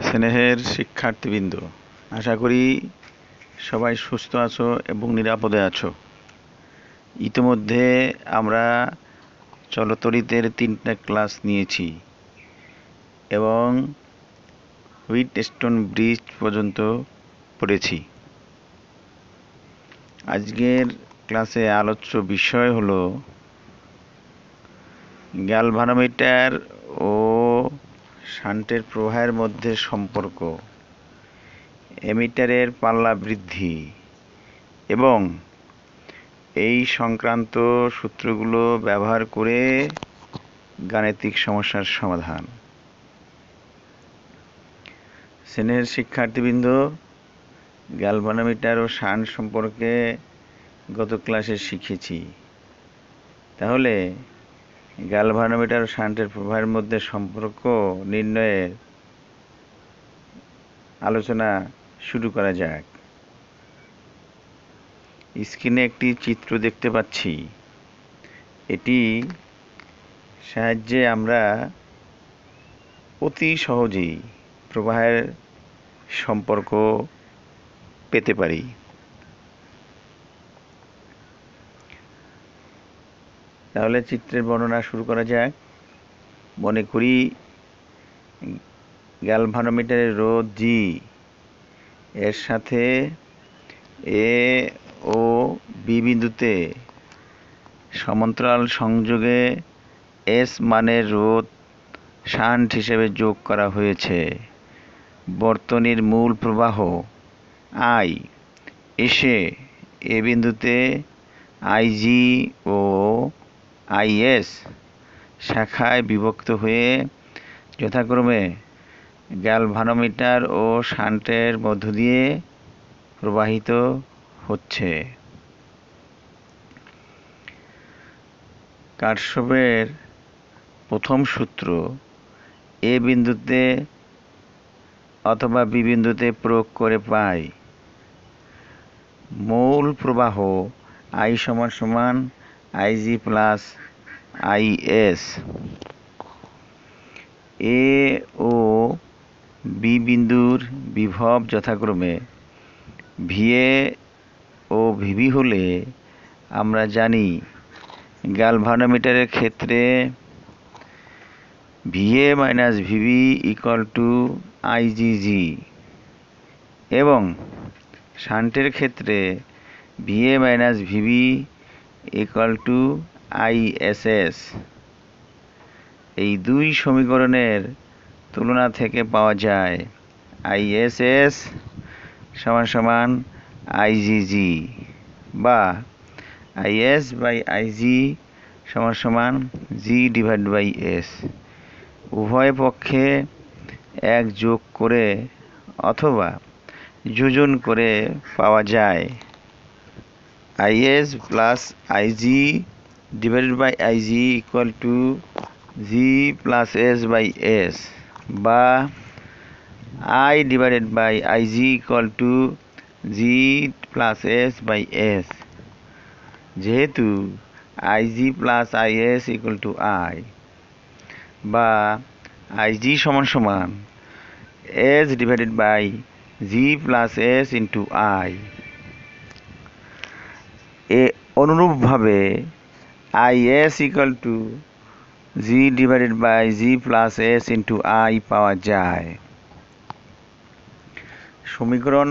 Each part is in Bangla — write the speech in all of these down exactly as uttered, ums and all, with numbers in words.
স্নেহের শিক্ষার্থীবৃন্দ, আশা করি সবাই সুস্থ আছো এবং নিরাপদে আছো। ইতিমধ্যে আমরা চলতরিতের তিনটা ক্লাস নিয়েছি এবং হুইটস্টোন ব্রিজ পর্যন্ত পড়েছি। আজকের ক্লাসে আলোচ্য বিষয় হলো গ্যালভানোমিটার ও শান্টের প্রবাহের মধ্যে সম্পর্ক, এমিটারের পাল্লা বৃদ্ধি এবং এই সংক্রান্ত সূত্রগুলো ব্যবহার করে গাণিতিক সমস্যার সমাধান। স্নেহের শিক্ষার্থীবৃন্দ, গ্যালভানোমিটার ও শান্ট সম্পর্কে গত ক্লাসে শিখেছি। তাহলে গ্যালভানোমিটার ও শান্টের প্রবাহের মধ্যে সম্পর্ক নির্ণয়ের আলোচনা শুরু করা যাক। স্ক্রিনে একটি চিত্র দেখতে পাচ্ছি। এটি সাহায্যে আমরা অতি সহজেই প্রবাহের সম্পর্ক পেতে পারি। তাহলে চিত্রের বর্ণনা শুরু করা যাক। মনে করি গ্যালভানোমিটারের রোধ জি এর সাথে এ ও বি বিন্দুতে সমান্তরাল সংযোগে এস মানের রোধ শান্ট হিসেবে যোগ করা হয়েছে। বর্তনীর মূল প্রবাহ আই এসে এ বিন্দুতে আইজি ও আইএস শাখায় বিভক্ত হয়ে যথাক্রমে গ্যালভানোমিটার ও শান্টের মধ্য দিয়ে প্রবাহিত হচ্ছে। কারশফের প্রথম সূত্র এ বিন্দুতে অথবা বি বিন্দুতে প্রয়োগ করে পাই মূল প্রবাহ আই সমান সমান আইজি প্লাস আইএস। এ ও বি বিন্দুর বিভব যথাক্রমে ভিএ ও ভিবি হলে আমরা জানি গ্যালভানোমিটারের ক্ষেত্রে VA minus VB equal to IGG এবং শান্টের ক্ষেত্রে VA minus VB equal to ISS. এই দুই সমীকরণের তুলনা থেকে পাওয়া যায় আইএসএস সমান সমান আইজিজি বা আইএস বাই আইজি সমান সমান জি ডিভাইড বাই এস। উভয় পক্ষে এক যোগ করে অথবা যোজন করে পাওয়া যায় IS plus IG divided by IG equal to G plus S by S বা I divided by IG equal to G plus S by S. যেহেতু IG plus IS equal to I বা আইজি সমান সমান S divided by G plus S into I. এ অনুরূপভাবে IS equal to G divided by G plus S into I পাওয়া যায়। সমীকরণ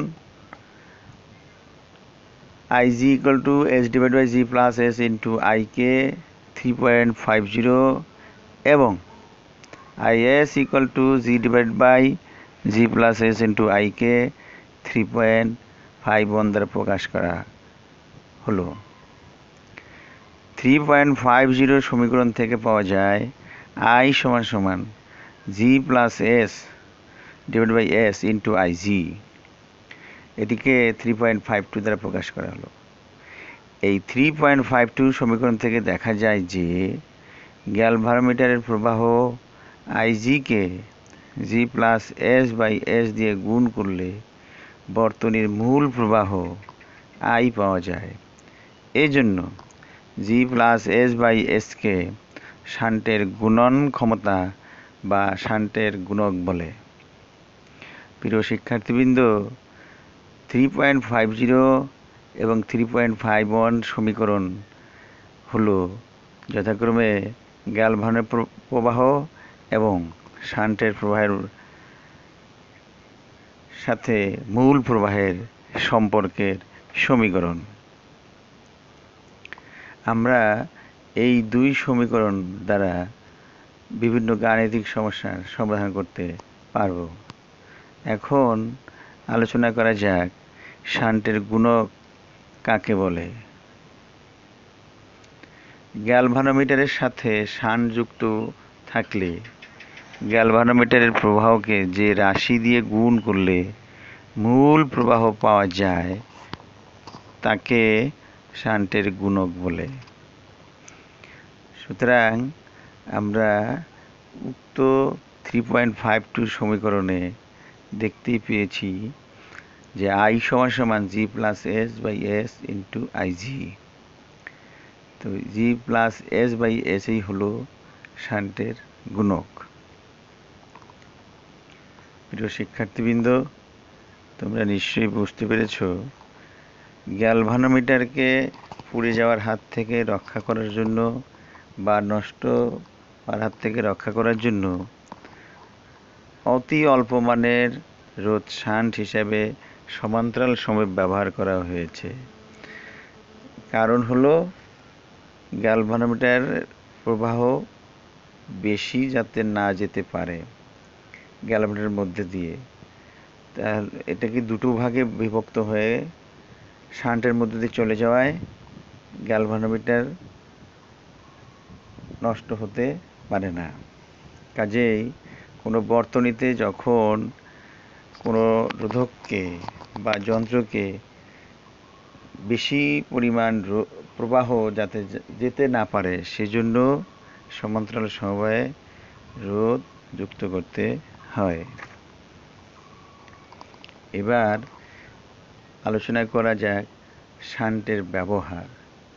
IG equal to S divide by G plus S into I কে থ্রি পয়েন্ট ফাইভ জিরো এবং IS equal to G divide by G plus S into I কে থ্রি পয়েন্ট ফাইভ ওয়ান দ্বারা প্রকাশ করা হলো। থ্রি পয়েন্ট ফাইভ জিরো সমীকরণ থেকে পাওয়া যায় আই সমান সমান G plus S divide by S into I G. এটিকে থ্রি পয়েন্ট ফাইভ টু দ্বারা প্রকাশ করা হলো। এই থ্রি পয়েন্ট ফাইভ টু সমীকরণ থেকে দেখা যায় যে গ্যালভানোমিটারের প্রবাহ আইজিকে G plus S by S দিয়ে গুণ করলে বর্তনীর মূল প্রবাহ আই পাওয়া যায়। এই জন্য জি প্লাস এস বাই এসকে শান্টের গুণন ক্ষমতা বা শান্টের গুণক বলে। প্রিয় শিক্ষার্থীবৃন্দ, থ্রি পয়েন্ট ফাইভ জিরো এবং থ্রি পয়েন্ট ফাইভ ওয়ান সমীকরণ হলো যথাক্রমে গ্যালভানের প্রবাহ এবং শান্টের প্রবাহের সাথে মূল প্রবাহের সম্পর্কের সমীকরণ। আমরা এই দুই সমীকরণ দ্বারা বিভিন্ন গাণিতিক সমস্যার সমাধান করতে পারব। এখন আলোচনা করা যাক শান্টের গুণক কাকে বলে। গ্যালভানোমিটারের সাথে শান্ট যুক্ত থাকলে গ্যালভানোমিটারের প্রবাহকে যে রাশি দিয়ে গুণ করলে মূল প্রবাহ পাওয়া যায় তাকে শান্টের গুণক বলে। সুতরাং আমরা উক্ত থ্রি পয়েন্ট ফাইভ টু সমীকরণে দেখতেই পেয়েছি যে আই সমান সমান G plus S by S into I G. তো জি প্লাস এস বাই এসই হলো শান্টের গুণক। প্রিয় শিক্ষার্থীবৃন্দ, তোমরা নিশ্চয়ই বুঝতে পেরেছ গ্যালভানোমিটারকে পুড়ে যাওয়ার হাত থেকে রক্ষা করার জন্য বা নষ্ট হওয়ার হাত থেকে রক্ষা করার জন্য অতি অল্প মানের রোধ শান্ট হিসাবে সমান্তরাল সময় ব্যবহার করা হয়েছে। কারণ হলো গ্যালভানোমিটার প্রবাহ বেশি যাতে না যেতে পারে গ্যালভানোমিটারের মধ্যে দিয়ে, তাহলে এটাকে দুটো ভাগে বিভক্ত হয়ে শান্টের মধ্যে দিয়ে চলে যাওয়ায় গ্যালভানোমিটার নষ্ট হতে পারে না। কাজেই কোনো বর্তনীতে যখন কোনো রোধককে বা যন্ত্রকে বেশি পরিমাণ প্রবাহ যাতে যেতে না পারে সেজন্য সমান্তরাল সমবায়ে রোধ যুক্ত করতে হয়। এবার আলোচনা করা যাক শান্টের ব্যবহার।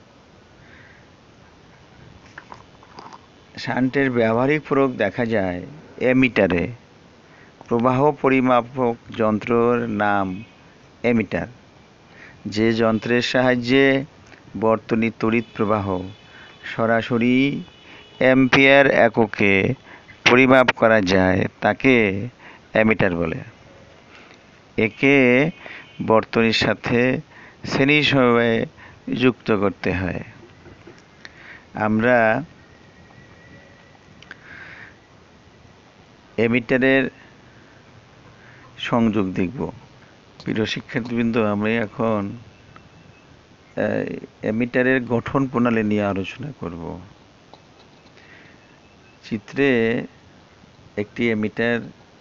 শান্টের ব্যবহারিক প্রয়োগ দেখা যায় অ্যামিটারে। প্রবাহ পরিমাপক যন্ত্রের নাম অ্যামিটার। যে যন্ত্রের সাহায্যে বর্তনীর তড়িৎ প্রবাহ সরাসরি অ্যাম্পিয়ার এককে পরিমাপ করা যায় তাকে অ্যামিটার বলে। একে বর্তনীর সাথে শ্রেণী সমবায়ে যুক্ত করতে হয়। আমরা অ্যামিটারের সংযোগ দেখব। প্রিয় শিক্ষার্থীবৃন্দ, আমরা এখন অ্যামিটারের গঠন প্রণালী নিয়ে আলোচনা করব। চিত্রে একটি অ্যামিটার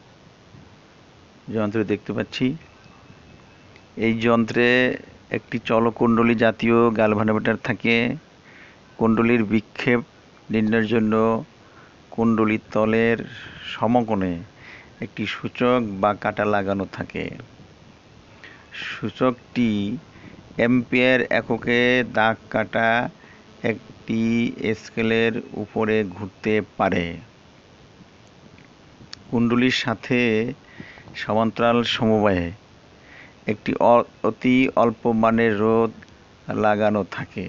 যন্ত্র দেখতে পাচ্ছি। এই যন্ত্রে একটি চলকুণ্ডলী জাতীয় গ্যালভানোমিটার থাকে। কুণ্ডলীর বিক্ষেপ নির্ণয়ের জন্য কুণ্ডলীর তলের সমকোণে একটি সূচক বা কাঁটা লাগানো থাকে। সূচকটি অ্যাম্পিয়ার এককে দাগ কাটা একটি স্কেলের উপরে ঘুরতে পারে। কুণ্ডলীর সাথে সমান্তরাল সমবায়ে একটি অতি অল্প মানের রোধ লাগানো থাকে।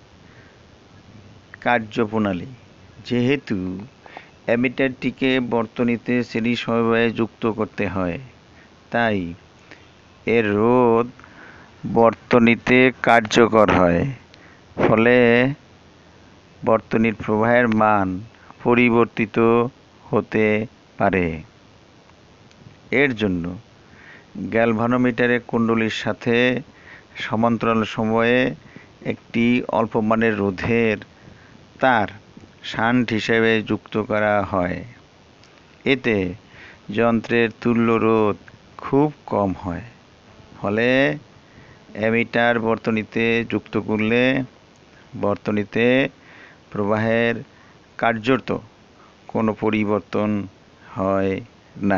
কার্যপ্রণালী: যেহেতু অ্যামিটারটিকে বর্তনীতে শ্রেণী সমবায়ে যুক্ত করতে হয়, তাই এর রোধ বর্তনীতে কার্যকর হয়। ফলে বর্তনীর প্রবাহের মান পরিবর্তিত হতে পারে। এর জন্য গ্যালভানোমিটারে কুণ্ডলীর সাথে সমান্তরাল সময়ে একটি অল্প মানের রোধের তার শান্ট হিসেবে যুক্ত করা হয়। এতে যন্ত্রের তুল্য রোধ খুব কম হয়। ফলে অ্যামিটার বর্তনীতে যুক্ত করলে বর্তনীতে প্রবাহের কার্যত কোনো পরিবর্তন হয় না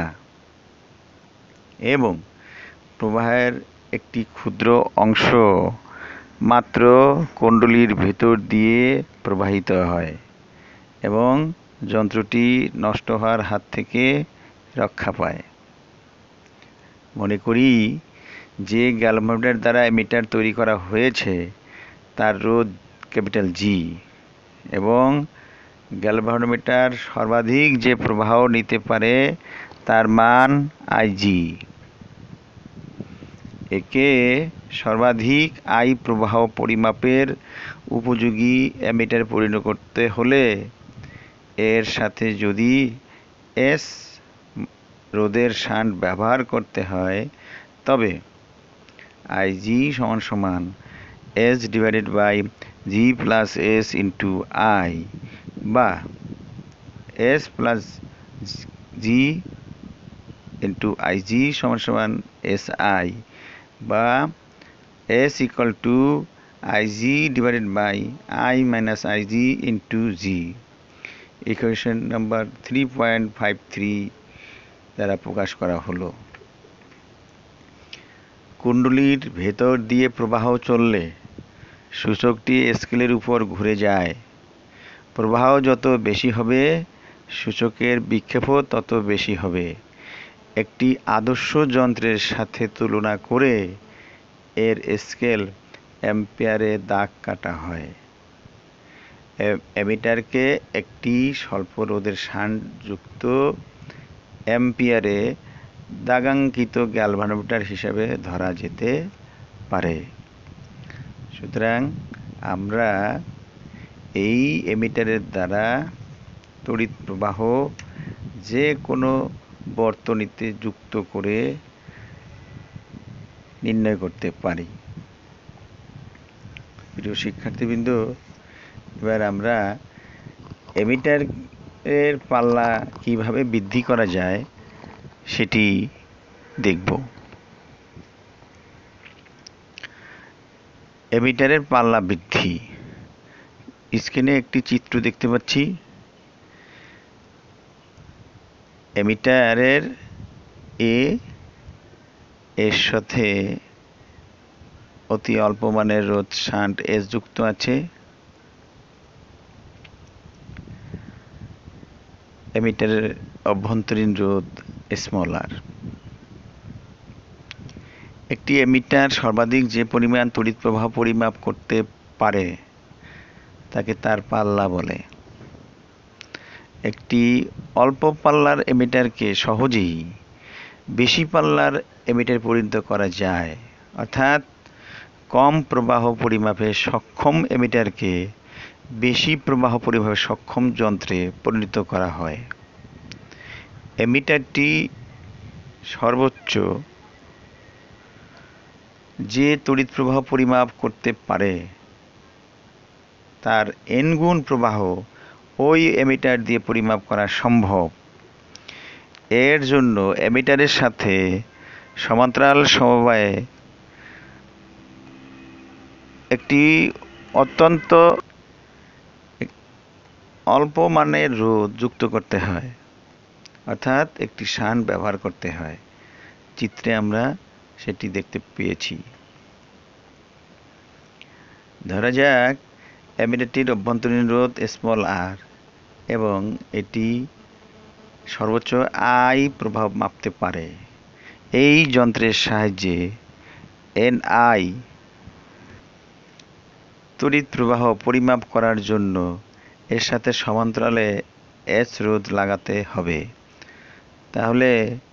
এবং প্রবাহের একটি ক্ষুদ্র অংশ মাত্র কুণ্ডলীর ভেতর দিয়ে প্রবাহিত হয় এবং যন্ত্রটি নষ্ট হওয়ার হাত থেকে রক্ষা পায়। মনে করি যে গ্যালভানোমিটার দ্বারা এমিটার তৈরি করা হয়েছে তার রোধ ক্যাপিটাল জি এবং গ্যালভানোমিটার সর্বাধিক যে প্রবাহ নিতে পারে তার মান আইজি। একে সর্বাধিক আই প্রবাহ পরিমাপের উপযোগী এমিটার পরিণত করতে হলে এর সাথে যদি এস রোধের শান্ট ব্যবহার করতে হয় তবে আইজি সমান সমান S divided by G plus S into I বা S plus G into IG সমান সমান এস আই বা S equal to IG divided by I minus IG into G. Equation number three point five three দ্বারা প্রকাশ করা হলো। কুণ্ডলীর ভেতর দিয়ে প্রবাহ চললে সূচকটি স্কেলের উপর ঘুরে যায়। প্রবাহ যত বেশি হবে সূচকের বিক্ষেপও তত বেশি হবে। একটি আদর্শ যন্ত্রের সাথে তুলনা করে এর স্কেল অ্যাম্পিয়ারে দাগ কাটা হয়। এমিটারকে একটি স্বল্প রোধের শান্ট যুক্ত অ্যাম্পিয়ারে দাগাঙ্কিত গ্যালভানোমিটার হিসাবে ধরা যেতে পারে। সুতরাং আমরা এই এমিটারের দ্বারা তড়িৎ প্রবাহ যে কোনো বর্তনীতে যুক্ত করে নির্ণয় করতে পারি। প্রিয় শিক্ষার্থীবৃন্দ, এবার আমরা এমিটারের পাল্লা কিভাবে বৃদ্ধি করা যায় সেটি দেখব। এমিটারের পাল্লা বৃদ্ধি। স্ক্রিনে একটি চিত্র দেখতে পাচ্ছি। এমিটারের এ এর সাথে অতি অল্প মানের রোধ শান্ট এস যুক্ত আছে। এমিটারের অভ্যন্তরীণ রোধ স্মল আর। একটি এমিটার সর্বাধিক যে পরিমাণ তড়িৎ প্রবাহ পরিমাপ করতে পারে তাকে তার পাল্লা বলে। একটি অল্প পাল্লার এমিটারকে সহজেই বেশি পাল্লার এমিটারে পরিণত করা যায়, অর্থাৎ কম প্রবাহ পরিমাপে সক্ষম এমিটারকে বেশি প্রবাহ পরিমাপে সক্ষম যন্ত্রে পরিণত করা হয়। এমিটারটি সর্বোচ্চ যে তড়িৎ প্রবাহ পরিমাপ করতে পারে তার এন গুণ প্রবাহ ওই এমিটার দিয়ে পরিমাপ করা সম্ভব। এর জন্য এমিটারের সাথে সমান্তরাল সমবায়ে একটি অত্যন্ত অল্প মানের রোধ যুক্ত করতে হয়, অর্থাৎ একটি শান্ট ব্যবহার করতে হয়। চিত্রে আমরা সেটি দেখতে পেয়েছি। ধরা যাক এমিটারটির অভ্যন্তরীণ রোধ স্মল আর এবং এটি সর্বোচ্চ আই প্রবাহ মাপতে পারে। এই যন্ত্রের সাহায্যে এন আই তড়িৎ প্রবাহ পরিমাপ করার জন্য এর সাথে সমান্তরালে এস রোধ লাগাতে হবে। তাহলে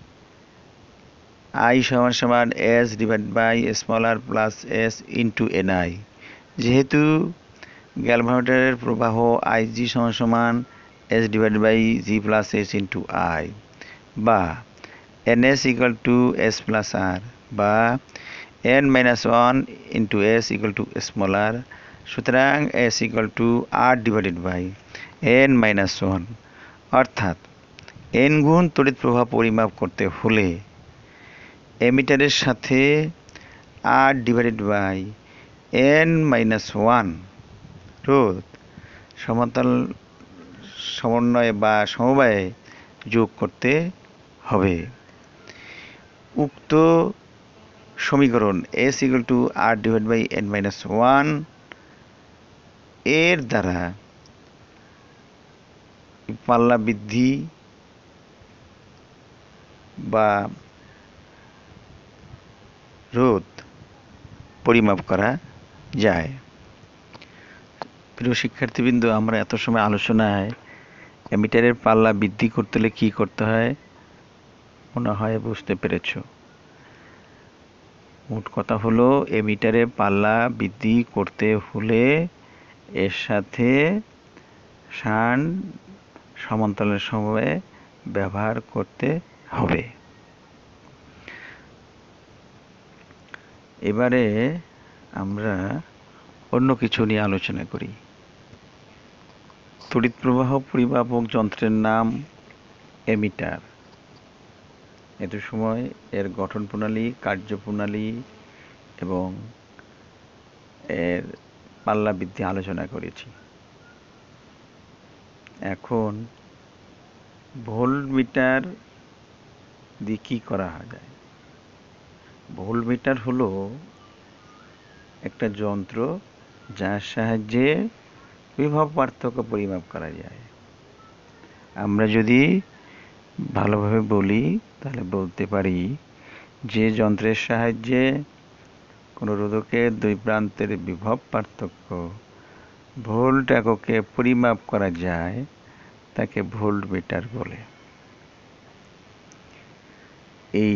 আই সমান সমান S divide by small R plus S into N I. যেহেতু গ্যালভানোমিটারের প্রবাহ আইজি সমান সমান S divide by G plus S into I বা N S equal to S plus R বা N minus one into S equal to small R, সুতরাং S equal to R divided by N minus one, অর্থাৎ এন গুণ তড়িৎ প্রবাহ পরিমাপ করতে হলে এমিটারের সাথে R divided by N minus one রোধ সমান্তরাল সমন্বয় বা সমবায়ে যোগ করতে হবে। উক্ত সমীকরণ S equal to R divide by N minus one এর দ্বারা পাল্লা বৃদ্ধি বা রোধ পরিমাপ করা যায়। প্রিয় শিক্ষার্থীবৃন্দ, আমরা এত সময় আলোচনায় এমিটারের পাল্লা বৃদ্ধি করতে হলে কী করতে হয় মনে হয় বুঝতে পেরেছ। মোট কথা হলো, এমিটারের পাল্লা বৃদ্ধি করতে হলে এর সাথে শান্ট সমান্তরাল সমবায় ব্যবহার করতে হবে। এবারে আমরা অন্য কিছু নিয়ে আলোচনা করি। তড়িৎ প্রবাহ পরিমাপক যন্ত্রের নাম এমিটার। এত সময় এর গঠন প্রণালী, কার্যপ্রণালী এবং এর পাল্লা বৃদ্ধি আলোচনা করেছি। এখন ভোল্টমিটার দিয়ে কী করা যায়? ভোল্টমিটার হলো একটা যন্ত্র যার সাহায্যে বিভব পার্থক্য পরিমাপ করা যায়। আমরা যদি ভালোভাবে বলি তাহলে বলতে পারি যে যন্ত্রের সাহায্যে কোনো রোধকের দুই প্রান্তের বিভব পার্থক্য ভোল্ট এককে পরিমাপ করা যায় তাকে ভোল্টমিটার বলে। এই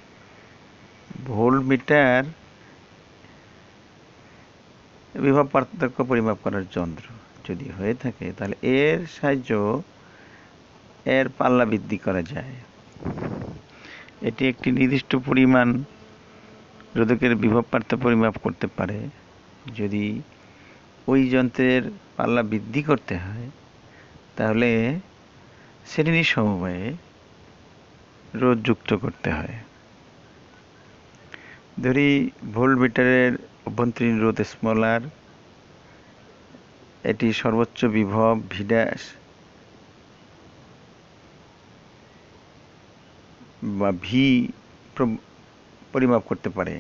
ভোল্টমিটার বিভব পার্থক্য পরিমাপ করার যন্ত্র যদি হয়ে থাকে তাহলে এর সাহায্য এর পাল্লা বৃদ্ধি করা যায়। এটি একটি নির্দিষ্ট পরিমাণ রোধকের বিভব পার্থক্য পরিমাপ করতে পারে। যদি ওই যন্ত্রের পাল্লা বৃদ্ধি করতে হয় তাহলে শ্রেণী সমবায়ে রোধ যুক্ত করতে হয়। ধরি ভোল্টমিটারের অভ্যন্তরীণ রোধ স্মল আর, এটি সর্বোচ্চ বিভব ভি ড্যাশ বা ভি পরিমাপ করতে পারে।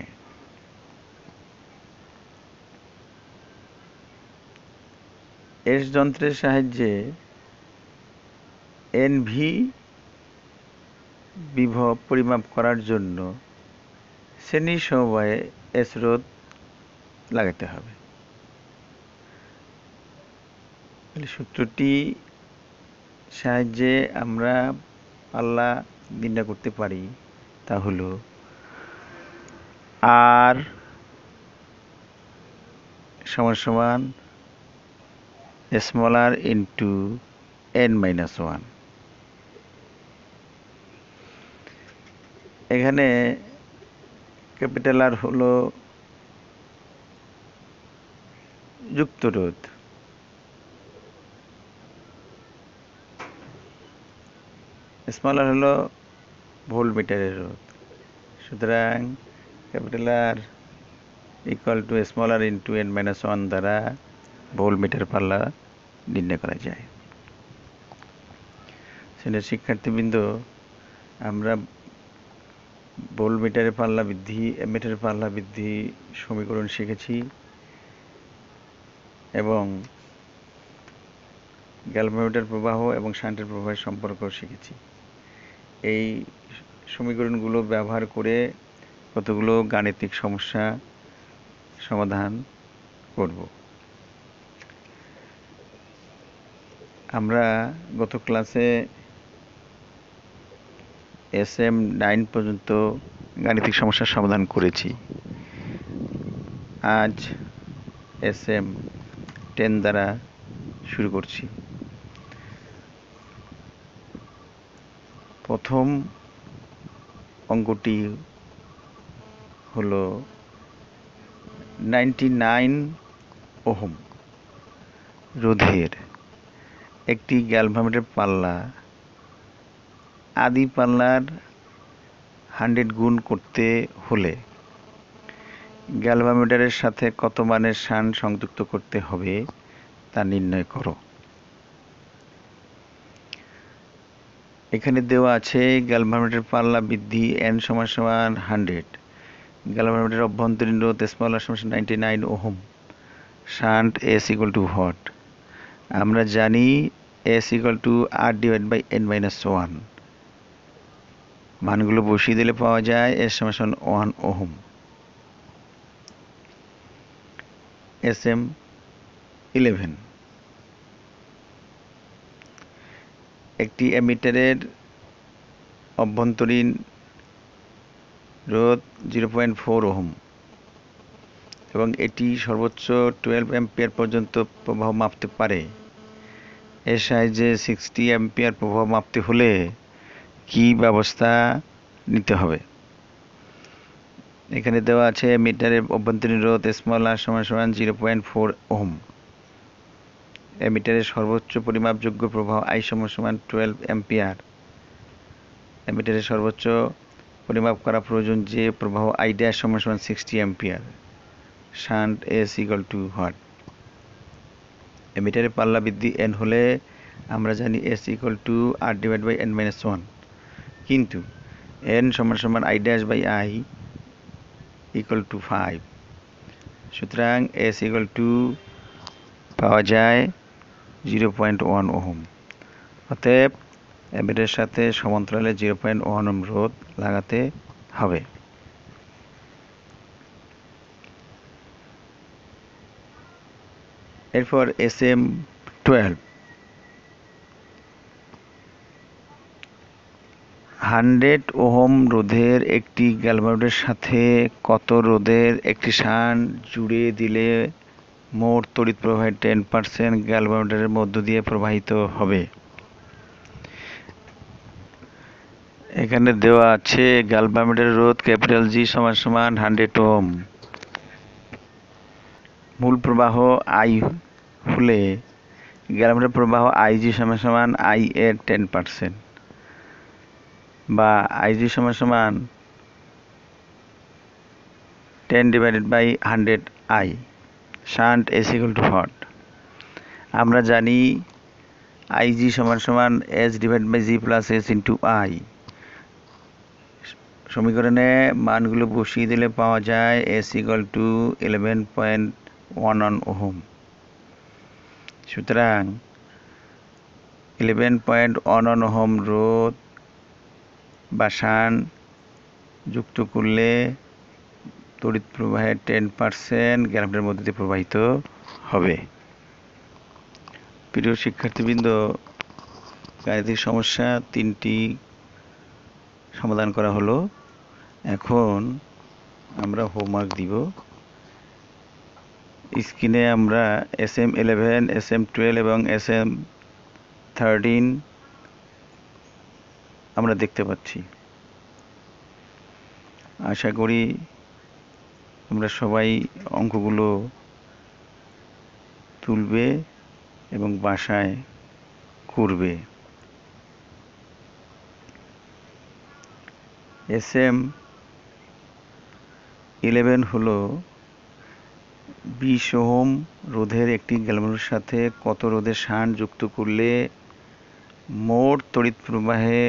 এস যন্ত্রের সাহায্যে এন ভি বিভব পরিমাপ করার জন্য শ্রেণী সমবায়ে এস রোধ লাগাতে হবে। সূত্রটি সাহায্যে আমরা পাল্লা নির্ণয় করতে পারি, তা হলো আর সমান সমান small R into N minus one. এখানে ক্যাপিটাল আর হলো যুক্ত রোধ, স্মল আর হলো ভোল্টমিটারের রোধ। সুতরাং capital R equal to small R into N minus one দ্বারা ভোল্টমিটার পাল্লা নির্ণয় করা যায়। শ্রেণীর শিক্ষার্থীবৃন্দ, আমরা ভোল্টমিটারের পাল্লা বৃদ্ধি, এমিটারের পাল্লা বৃদ্ধি সমীকরণ শিখেছি এবং গ্যালভানোমিটার প্রবাহ এবং শান্টের প্রবাহের সম্পর্ক শিখেছি। এই সমীকরণগুলো ব্যবহার করে কতগুলো গাণিতিক সমস্যা সমাধান করব। আমরা গত ক্লাসে এস এম নাইন পর্যন্ত গাণিতিক সমস্যার সমাধান করেছি। আজ এস এম টেন দ্বারা শুরু করছি। প্রথম অঙ্কটি হলো নাইনটি নাইন ওহম রোধের একটি গ্যালভানোমিটার পাল্লা আদি পাল্লার হান্ড্রেড গুণ করতে হলে গ্যালভানোমিটারের সাথে কত মানের শান্ট সংযুক্ত করতে হবে তা নির্ণয় করো। এখানে দেওয়া আছে গ্যালভানোমিটার পাল্লা বৃদ্ধি এন সমান সমান হান্ড্রেড, গ্যালভানোমিটারের অভ্যন্তরীণ রোধ স্মল আর সমান ninety nine ohm, shunt S equal to what. আমরা জানি S equal to R divide by N minus one. মানগুলো বসিয়ে দিলে পাওয়া যায় এস সমান সমান one ohm. S M eleven. একটি অ্যামিটারের অভ্যন্তরীণ রোধ জিরো পয়েন্ট ফোর ওহম এবং এটি সর্বোচ্চ টুয়েলভ অ্যাম্পিয়ার পর্যন্ত প্রবাহ মাপতে পারে। এর সাহায্যে সিক্সটি অ্যাম্পিয়ার প্রবাহ মাপতে হলে কি ব্যবস্থা নিতে হবে? এখানে দেওয়া আছে মিটারের অভ্যন্তরীণ রোধ স্মল আর সমান সমান জিরো পয়েন্ট ফোর ওহম। এমিটারের সর্বোচ্চ পরিমাপযোগ্য প্রবাহ আই সমান সমান টুয়েলভ অ্যাম্পিয়ার। এমিটারের সর্বোচ্চ পরিমাপ করা প্রয়োজন যে প্রবাহ আই ড্যাশ সমান সমান sixty ampere. Shunt S equal to what? এমিটারের পাল্লা বৃদ্ধি এন হলে আমরা জানি S equal to R divide by N minus one, কিন্তু এন সমান সমান I dash by I equal to five. সুতরাং এস ইকুয়াল টু পাওয়া যায় জিরো পয়েন্ট ওয়ান ওহম। অতএব এমিটারের সাথে সমান্তরালে জিরো পয়েন্ট ওয়ান ওহম রোধ লাগাতে হবে। এরপর S M twelve. Hundred ohm রোধের একটি গ্যালভানোডের সাথে কত রোধের একটি শান্ট জুড়ে দিলে মোট তড়িৎ প্রবাহের টেন পার্সেন্ট গ্যালভানোডের মধ্য দিয়ে প্রবাহিত হবে? এখানে দেওয়া আছে গ্যালভানোডের রোধ ক্যাপিটাল জি সমান সমান হান্ড্রেড ওহম। মূল প্রবাহ আই হলে গ্যালভানোডের প্রবাহ আইজি সমান সমান আই এর টেন পার্সেন্ট বা আইজি সমান সমান ten divided by hundred I. Shunt S equal to what? আমরা জানি আইজি সমান সমান S divide by G plus S into I. সমীকরণে মানগুলো বসিয়ে দিলে পাওয়া যায় S equal to eleven point one one ohm. সুতরাং eleven point one one ohm রোধ বা শান্ট যুক্ত করলে তড়িৎ প্রবাহের টেন পার্সেন্ট গ্যালভানোডের মধ্যে দিয়ে প্রবাহিত হবে। প্রিয় শিক্ষার্থীবৃন্দ, গাণিতিক সমস্যা তিনটি সমাধান করা হলো। এখন আমরা হোমওয়ার্ক দিব। স্ক্রিনে আমরা S M eleven, S M twelve এবং এস এম থার্টিন আমরা দেখতে পাচ্ছি। আশা করি তোমরা সবাই অঙ্কগুলো তুলবে এবং বাসায় করবে। এস এম ইলেভেন হলো বিশ ওহম রোধের একটি গ্যালভানোডের সাথে কত রোধের শান্ট যুক্ত করলে মোট তড়িৎ প্রবাহে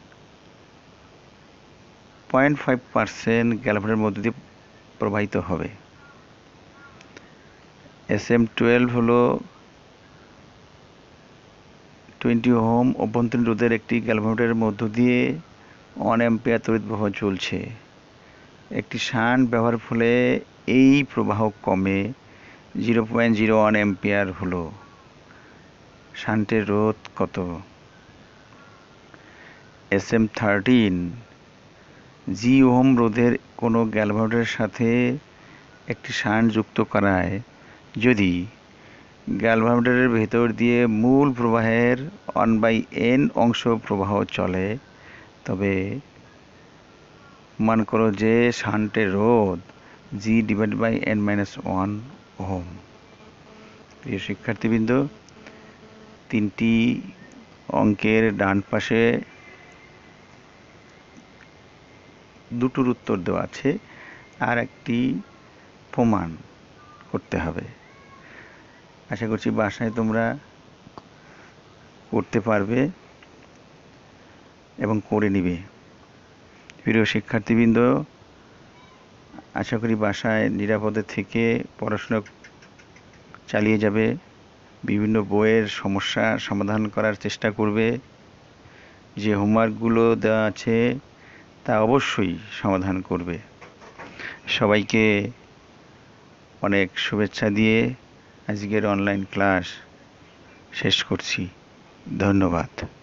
পয়েন্ট ফাইভ পার্সেন্ট গ্যালভানোডের মধ্য দিয়ে প্রবাহিত হবে। এস এম টুয়েলভ হলো টোয়েন্টি ওহম অভ্যন্তরীণ রোধের একটি গ্যালভানোডের মধ্য দিয়ে ওয়ান অ্যাম্পিয়ার তড়িৎ প্রবাহ চলছে। একটি শান্ট ব্যবহারের ফলে এই প্রবাহ কমে zero point zero one ampere হলো। শান্টের রোধ কত? S M thirteen G ohm রোধের কোনো গ্যালভানোডের সাথে একটি শান্ট যুক্ত করায় যদি গ্যালভানোডের ভেতর দিয়ে মূল প্রবাহের ওয়ান বাই এন অংশ প্রবাহ চলে, তবে মান করো যে শান্টের রোধ G divide by N minus one ohm. প্রিয় শিক্ষার্থীবৃন্দ, তিনটি অঙ্কের ডান পাশে দুটোর উত্তর দেওয়া আছে, আর একটি প্রমাণ করতে হবে। আশা করছি বাসায় তোমরা করতে পারবে এবং করে নিবে। প্রিয় শিক্ষার্থীবৃন্দ, আশা করি বাসায় নিরাপদে থেকে পড়াশোনা চালিয়ে যাবে, বিভিন্ন বইয়ের সমস্যা সমাধান করার চেষ্টা করবে, যে হোমওয়ার্কগুলো দেওয়া আছে তা অবশ্যই সমাধান করবে। সবাইকে অনেক শুভেচ্ছা দিয়ে আজকের অনলাইন ক্লাস শেষ করছি। ধন্যবাদ।